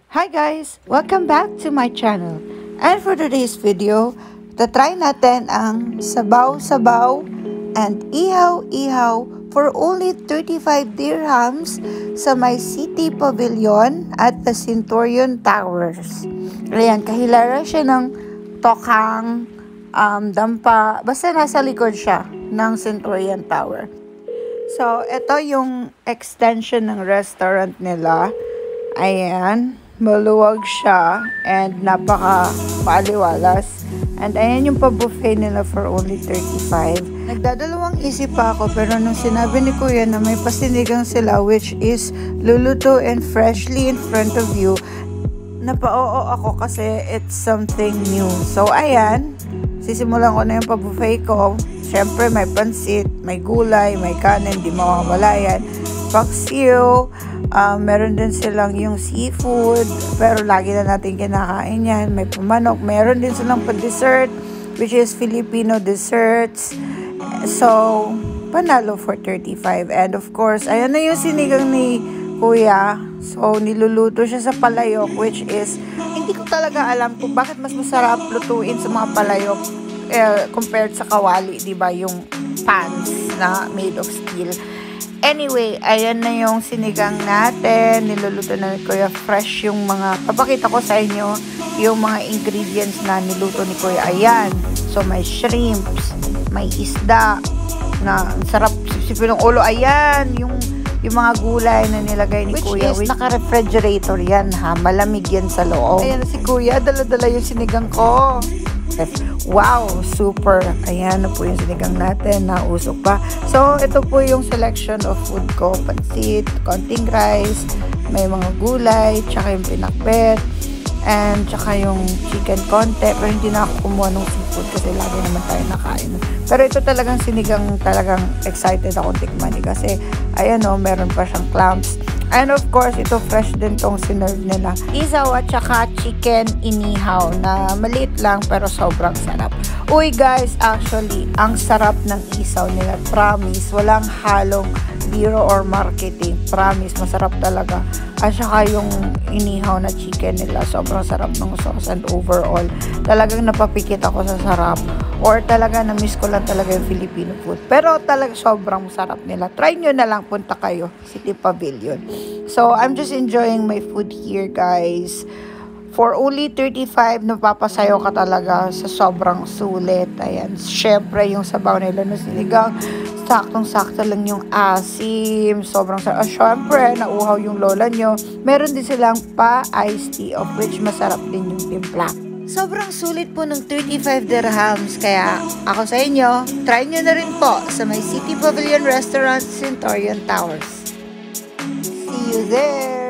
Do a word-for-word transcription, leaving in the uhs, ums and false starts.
Hi guys! Welcome back to my channel. And for today's video, tatry natin ang sabaw-sabaw and ihaw-ihaw for only thirty-five dirhams sa may City Pavilion at the Centurion Towers. Ayan, kahilara siya ng tokhang um, dampa. Basta nasa likod siya ng Centurion Tower. So, ito yung extension ng restaurant nila. Ayan. Maluwag siya and napaka paliwalas. And ayan yung pa-buffet nila for only thirty-five. Nagdadalawang isip pa ako pero nung sinabi ni Kuya na may pasinigang sila which is luluto and freshly in front of you, napa-oo ako kasi it's something new. So ayan, sisimulan ko na yung pa-buffet ko. Siyempre may pansit, may gulay, may kanin, di mawawala yan. Paksiw, uh, meron din silang yung seafood, pero lagi na natin kinakain yan. May pamanok, meron din silang pa-dessert, which is Filipino desserts. So, panalo for thirty-five. And of course, ayan na yung sinigang ni Kuya. So, niluluto siya sa palayok, which is, hindi ko talaga alam kung bakit mas masarap lutuin sa mga palayok eh, compared sa kawali, di ba? Yung pans na made of steel. Anyway, ayan na yung sinigang natin. Niluluto na ni Kuya. Fresh yung mga, papakita ko sa inyo yung mga ingredients na niluto ni Kuya. Ayan. So, may shrimps, may isda, na sarap sipsipin ng ulo. Ayan, yung, yung mga gulay na nilagay ni which Kuya. Is, which is naka-refrigerator yan ha. Malamig yan sa loob. Ayan si Kuya. Dala-dala yung sinigang ko. Wow, super. Ayan na po yung sinigang natin, nausok pa. So, ito po yung selection of food ko. Pansit, konting rice, may mga gulay, tsaka yung pinakbet, and tsaka yung chicken konti. Pero hindi na ako kumuha ng seafood kasi lagi naman tayo nakain. Pero ito talagang sinigang, talagang excited ako tikman eh. Kasi, ayan o, meron pa siyang clams. And of course, ito fresh din tong sinerve nila. Isaw at saka chicken inihaw na maliit lang pero sobrang sarap. Uy guys, actually, ang sarap ng isaw nila. Promise, walang halong biro or marketing. Promise, masarap talaga. At saka yung inihaw na chicken nila, sobrang sarap ng sauce and overall. Talagang napapikit ako sa sarap. Or talaga na-miss ko lang talaga yung Filipino food. Pero talaga sobrang sarap nila. Try nyo na lang, punta kayo. City Pavilion. So, I'm just enjoying my food here, guys. For only thirty-five, napapasayo ka talaga sa sobrang sulit. Ayan. Siyempre, yung sabaw nila na sinigang, saktong-sakto lang yung asim. Sobrang sarap. Ah, siyempre, nauhaw yung lola nyo. Meron din silang pa-iced tea, of which masarap din yung timpla. Sobrang sulit po ng thirty-five dirhams. Kaya ako sa inyo, try nyo na rin po sa may City Pavilion Restaurant, Centurion Towers. See you there!